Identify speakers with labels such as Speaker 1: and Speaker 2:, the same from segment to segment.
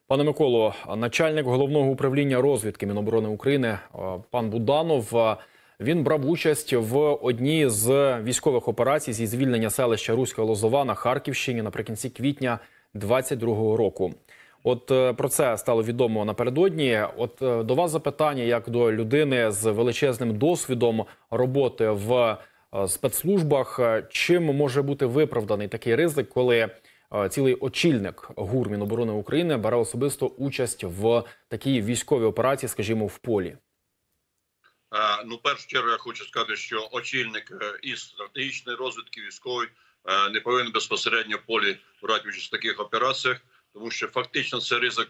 Speaker 1: Пане Миколо, начальник Головного управління розвідки Міноборони України пан Буданов, він брав участь в одній з військових операцій зі звільнення селища Руська Лозова на Харківщині наприкінці квітня 2022 року. От про це стало відомо напередодні. От до вас запитання, як до людини з величезним досвідом роботи в спецслужбах. Чим може бути виправданий такий ризик, коли цілий очільник ГУР Міноборони України бере особисто участь в такій військовій операції, скажімо, в полі?
Speaker 2: Ну, в першу чергу я хочу сказати, що очільник із стратегічної розвідки військової не повинен безпосередньо в полі брати участь в таких операціях, тому що фактично це ризик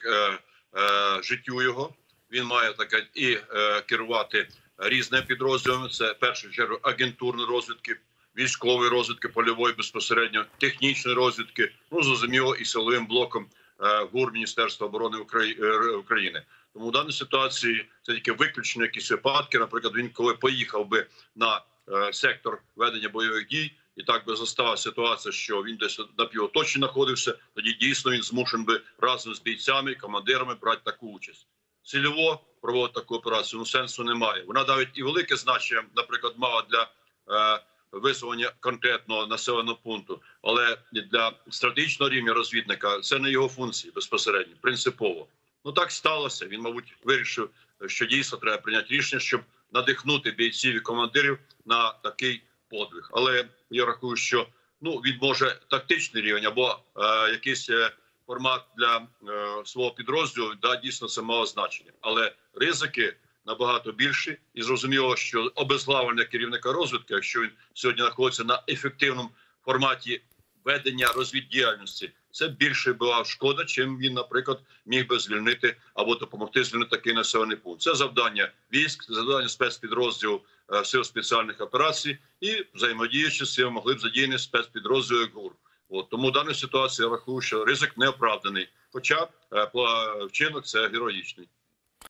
Speaker 2: життю його. Він має і керувати різними підрозділами. Це в першу чергу агентурної розвідки, військової розвідки, польової безпосередньо, технічної розвідки, ну, зрозуміло, і силовим блоком ГУР Міністерства оборони України. Тому в даній ситуації це тільки виключно якісь випадки. Наприклад, він коли поїхав би на сектор ведення бойових дій, і так би застала ситуація, що він десь на півоточі знаходився, тоді дійсно він змушений би разом з бійцями, командирами брати таку участь. Цільово проводити таку операцію, ну, сенсу немає. Вона навіть і велике значення, наприклад, мала для визволення конкретного населеного пункту, але для стратегічного рівня розвідника це не його функції безпосередньо, принципово. Ну, так сталося. Він, мабуть, вирішив, що дійсно треба прийняти рішення, щоб надихнути бійців і командирів на такий подвиг. Але я рахую, що він може тактичний рівень або якийсь формат для свого підрозділу, дійсно це мало значення. Але ризики набагато більші. І зрозуміло, що обезглавлення керівника розвідки, якщо він сьогодні знаходиться на ефективному форматі ведення розвіддіяльності, це більше була шкода, чим він, наприклад, міг би звільнити або допомогти звільнити такий населений пункт. Це завдання військ, це завдання спецпідрозділів Сил спеціальних операцій, і взаємодіючи з цим могли б задіяні спецпідрозділи ГУР. Тому в даній ситуації я рахую, що ризик неоправданий, хоча вчинок це героїчний.